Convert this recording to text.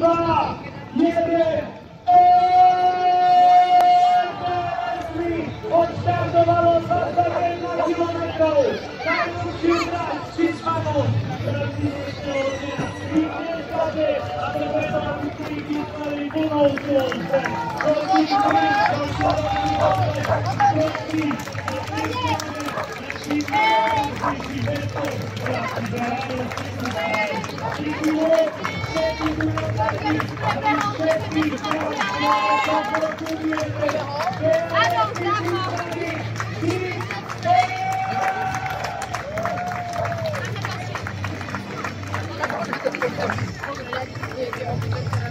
2, 1, odštartovalo 21 kilometrov. Najlepší trať Čičmanov. A to vedovatí, ktorí vyslali plnou slunce. Ano,